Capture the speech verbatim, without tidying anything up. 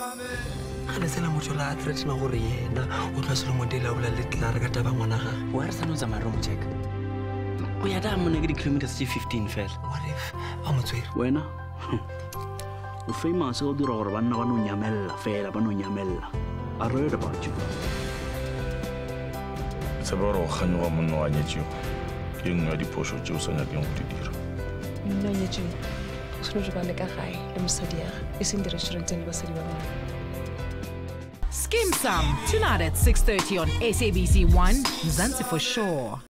Ana sela motho la threaten gore yena o tla se le modela o bola le tla re ka taba ngwana ga. Wa re sana o tsamaya room check. O ya da mone ke di-kilometers tse fifteen fela. What if a motswere? Wena o famous o dira gore banna ba no nyamella fela ba no nyamella. I read about you. It's about o khano wa monna wa nyetšego ke nngwe ya diphoso tšeo o sa nyakeng go di dira. Nna nyetšego o tshwanetse ba le ka gae le mosadi ya e seng di-restauranteng le basadi ba bangwe. Skim Some, tonight at six thirty on S A B C one, Mzansi for sure.